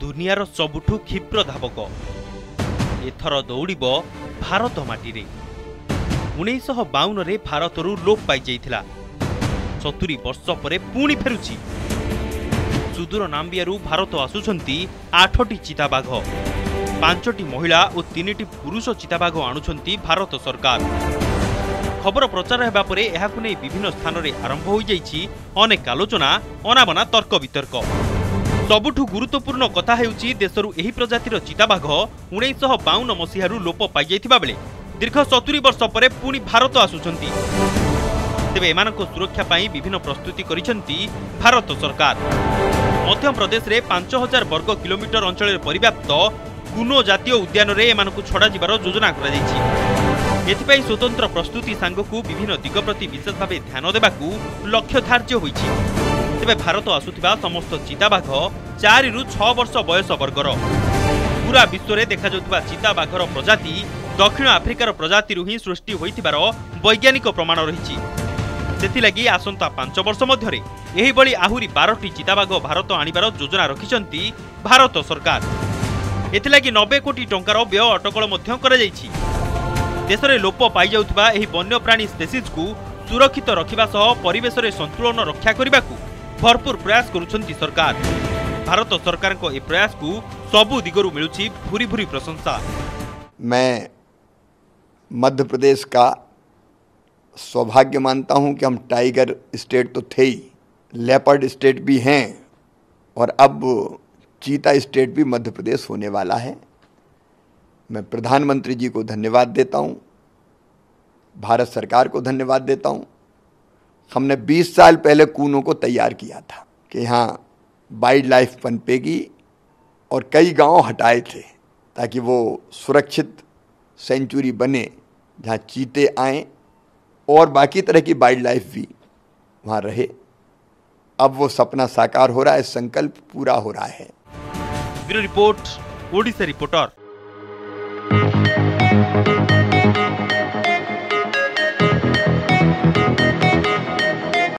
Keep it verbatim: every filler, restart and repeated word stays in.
दुनियार सबुठु क्षिप्र धावक एथर दौड़िब भारत माटी रे। उन्नीस सौ बावन रे भारतरू लोप पाई जाइथिला। सत्तरी वर्ष परे पुणी फेरुची। सुदूर नाम्बियारू भारत आसुछंती आठटी चिताबाघ, पांचटी महिला और तीनिटी पुरुष चिताबाघ आणुछंती भारत सरकार। खबर प्रचार हेबा परे एहाकु नै विभिन्न स्थान रे आरंभ होई जाइछि अनेक आलोचना, अनाबना तर्क वितर्क। सबुठु गुरुत्वपूर्ण कथा हेउछि देशरू एही प्रजातिर चिताबाघ उन्नीस सौ बावन मसीहारू लोप पाई जाइथिबा बेले दीर्घ सत्तरी वर्ष परे पुणी भारत आसुछंती। तेबे एमानक सुरक्षा पाई विभिन्न प्रस्तुति करिसंती भारत सरकार। मध्य प्रदेश रे पांच हजार वर्ग किलोमीटर अंचल परिव्याप्त कुनो जातीय उद्यान रे एमानकु छड़ा जिबार योजना करा जाइछि। एथिपाई स्वतंत्र प्रस्तुति सांगकु विभिन्न दिग प्रति विशेष भावे ध्यान देबाकू लक्ष्य धार्य होइछि। तेबे भारत आसुथिबा समस्त चिताबाघ चार रु छह वर्ष बयस वर्गर। पूरा विश्व में देखा जाउथिबा चिताबाघर प्रजाति दक्षिण आफ्रिकार प्रजाति ही सृष्टि होइथिबार वैज्ञानिक प्रमाण रहिछि। सेथिलागि आसंता पांच वर्ष मध्यरे एही बळी आहुरी बारटी चिताबाघ भारत आनिबार योजना रखिसंती भारत सरकार। एथिलागि नब्बे कोटी टंकार व्यय अटकल मध्य करा जाइछि। देश में लोप पाई जाउथिबा एही वन्यप्राणी स्पेसीज को सुरक्षित रखिबा सह परिवेश रे संतुलन रक्षा करबाकू भरपूर प्रयास करुछंती सरकार। भारत सरकार को ए प्रयास को सबु दिगरु मिलुछि भूरी भूरी प्रशंसा। मैं मध्य प्रदेश का सौभाग्य मानता हूं कि हम टाइगर स्टेट तो थे ही, लेपर्ड स्टेट भी हैं और अब चीता स्टेट भी मध्य प्रदेश होने वाला है। मैं प्रधानमंत्री जी को धन्यवाद देता हूं, भारत सरकार को धन्यवाद देता हूं। हमने बीस साल पहले कूनों को तैयार किया था कि यहाँ वाइल्ड लाइफ पनपेगी और कई गांव हटाए थे ताकि वो सुरक्षित सेंचुरी बने जहाँ चीते आएँ और बाकी तरह की वाइल्ड लाइफ भी वहाँ रहे। अब वो सपना साकार हो रहा है, संकल्प पूरा हो रहा है। Bureau report, Odisha reporter.